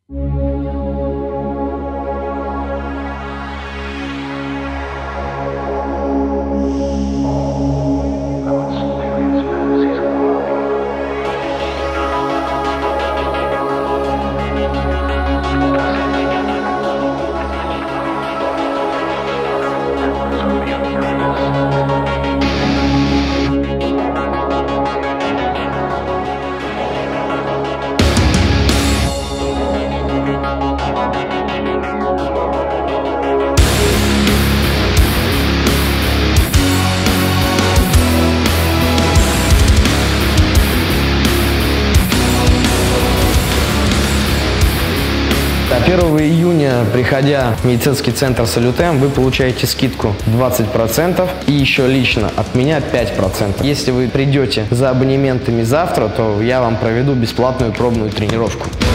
До 1 июня, приходя в медицинский центр Салютем, вы получаете скидку 20% и еще лично от меня 5%. Если вы придете за абонементами завтра, то я вам проведу бесплатную пробную тренировку.